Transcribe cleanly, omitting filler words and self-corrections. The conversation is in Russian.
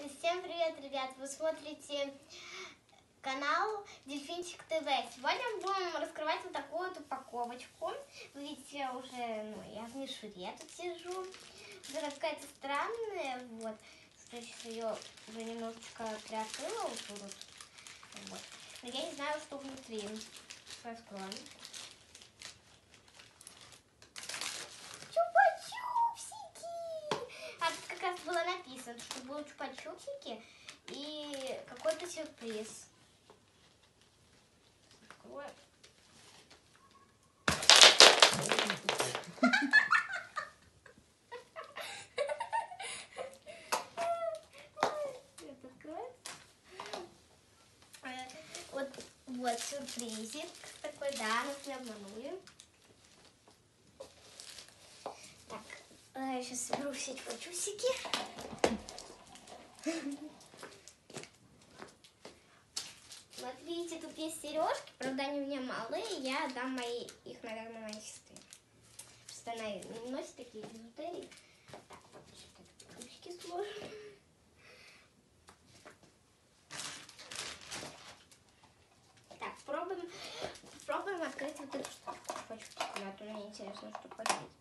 Всем привет, ребят! Вы смотрите канал Дельфинчик ТВ. Сегодня мы будем раскрывать вот такую вот упаковочку. Вы видите, я уже, я в мишуре тут сижу. Она какая-то странная, вот. Сейчас ее уже немножечко приоткрыла вот. Но я не знаю, что внутри. Раскроем. Как раз было написано, что будут чупа-чупсики и какой-то сюрприз. Откроем. Вот сюрпризик такой, да, нас не обманули. Так, я сейчас соберу все чупа-чупсики. Смотрите, тут есть сережки, правда они у меня малые, я отдам их, наверное, моей сестре. Просто она не носит такие бижутерии. Так, вот что-то ручки сложим. Так, пробуем открыть вот эту штуку. А то мне интересно, что подбить.